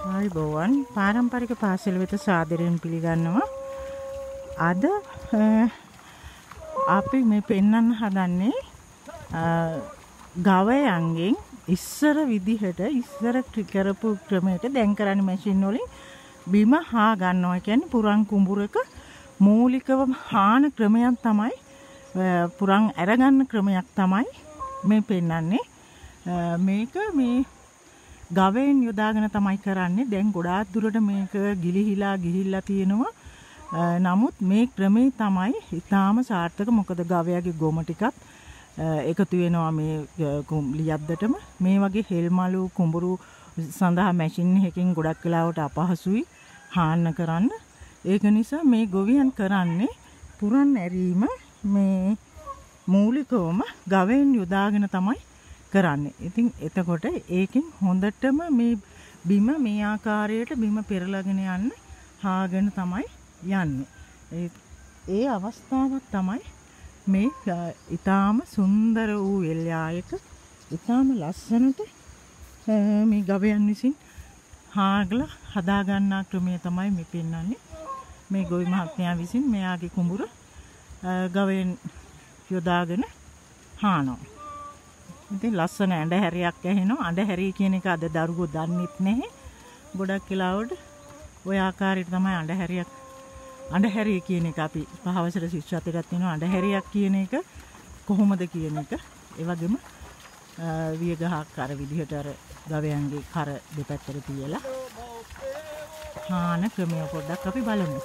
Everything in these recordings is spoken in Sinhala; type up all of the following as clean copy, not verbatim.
ආයුබෝවන් පාරම්පරික පාසල වෙත සාදරයෙන් පිළිගන්නවා. අද අපි මේ පෙන්වන්න හදන්නේ ගවයන්ගෙන් ඉස්සර විදිහට ඉස්සර කරපු ක්‍රමයට දැන් කරන්නේ මැෂින් වලින් බිම හා ගන්නවා. කියන්නේ පුරන් කුඹුරක මූලිකව හාන ක්‍රමයක් තමයි පුරන් අරගන්න ක්‍රමයක් තමයි මේ පෙන්වන්නේ. මේක මේ ගවයෙන් යොදාගෙන තමයි කරන්නේ. දැන් ගොඩාක් දුරට මේක ගිලිහිලා තියෙනවා. නමුත් මේ ක්‍රමේ තමයි ඊටාම සාර්ථක. මොකද ගවයාගේ ගොම ටිකත් එකතු වෙනවා මේ ලියද්දටම. මේ වගේ හෙල්මලු කුඹුරු සඳහා මැෂින් එකකින් ගොඩක් වෙලාවට අපහසුයි හාන්න කරන්න. ඒක නිසා මේ ගොවියන් කරන්නේ පුරන් ඇරීම මේ මූලිකවම ගවයෙන් යොදාගෙන තමයි කරන්නේ. ඉතින් එතකොට ඒකෙන් හොඳටම මේ බිම මේ ආකාරයට බිම පෙරලගෙන යන්න හාගෙන තමයි යන්නේ. ඒ අවස්ථාවක් තමයි මේ ඊටාම සුන්දර වූ එල්යායක ඊටාම ලස්සනට මේ ගවයන් විසින් හාගලා හදා ගන්නා ක්‍රමය තමයි මේ පෙන්වන්නේ. මේ ගොවි මහත්මයා විසින් මෙයාගේ කුඹුර ගවයන් යොදාගෙන හානවා. ඉතින් ලස්සන ඇඳහැරියක් ඇහෙනවා. ඇඳහැරිය කියන එක අද දරුවෝ දන්නෙත් නැහැ. ගොඩක් වෙලාවට ඔය ආකාරයට තමයි ඇඳහැරිය කියන එක අපි පහවසර ශිෂ්‍යත්වයටත් තියෙනවා. ඇඳහැරියක් කියන එක කොහොමද කියන එක. ඒ වගේම වියගහක් අර විදිහට අර ගවයන්ගේ කර දෙපැත්තට තියලා හාන ක්‍රමය පොඩ්ඩක් අපි බලමු.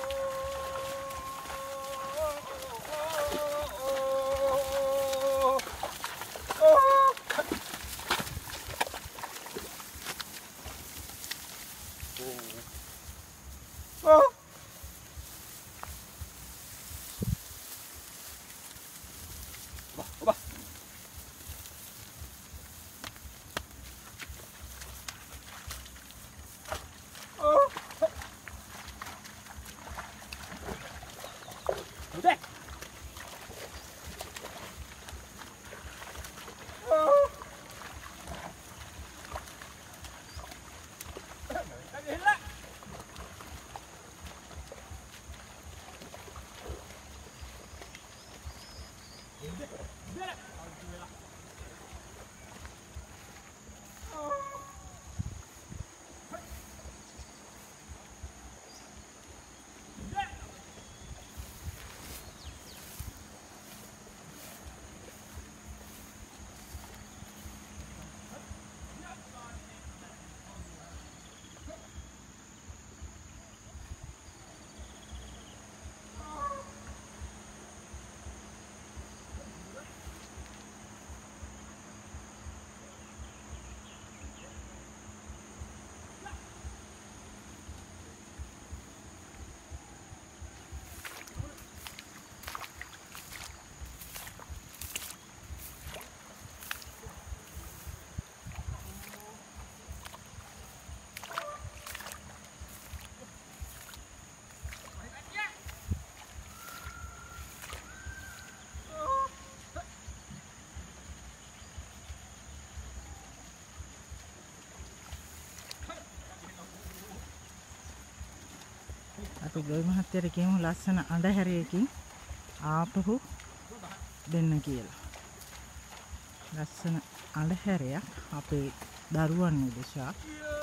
අපි ගොවි මහත්තයාට කියමු ලස්සන අඳහැරයකින් ආපහු දෙන්න කියලා. ලස්සන අඳහැරයක් අපේ දරුවන් උදෙසා